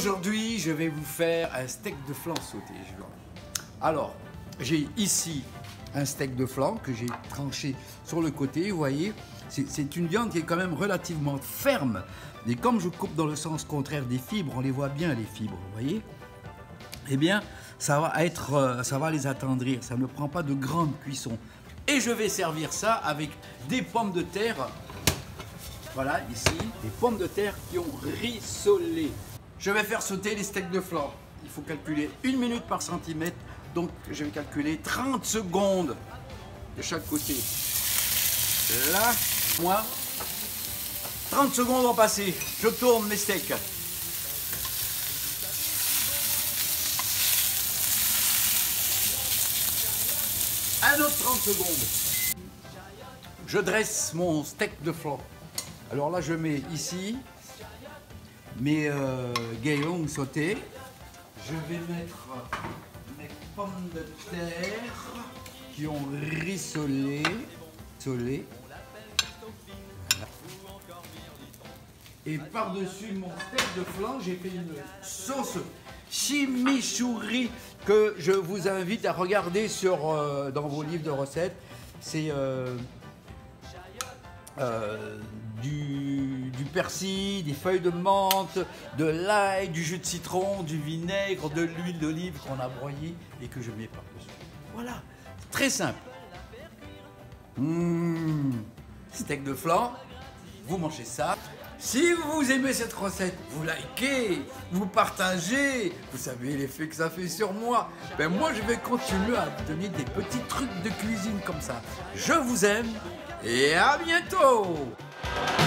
Aujourd'hui, je vais vous faire un steak de flan sauté. Alors, j'ai ici un steak de flan que j'ai tranché sur le côté. Vous voyez, c'est une viande qui est quand même relativement ferme. Et comme je coupe dans le sens contraire des fibres, on les voit bien les fibres, vous voyez. Eh bien, ça va les attendrir. Ça ne prend pas de grande cuisson. Et je vais servir ça avec des pommes de terre. Voilà, ici, des pommes de terre qui ont rissolé. Je vais faire sauter les steaks de flan. Il faut calculer 1 minute par centimètre. Donc, je vais calculer 30 secondes de chaque côté. Là, moi, 30 secondes ont passé. Je tourne mes steaks. Un autre 30 secondes. Je dresse mon steak de flan. Alors là, je mets ici mes gaillons sautés. Je vais mettre mes pommes de terre qui ont rissolé. Voilà. Et par-dessus mon steak de flan, j'ai fait une sauce chimichurri que je vous invite à regarder dans vos livres de recettes. C'est du persil, des feuilles de menthe, de l'ail, du jus de citron, du vinaigre, de l'huile d'olive qu'on a broyée et que je mets par-dessus. Voilà, très simple. Steak de flan, vous mangez ça. Si vous aimez cette recette, vous likez, vous partagez, vous savez l'effet que ça fait sur moi. Ben moi, je vais continuer à vous donner des petits trucs de cuisine comme ça. Je vous aime et à bientôt!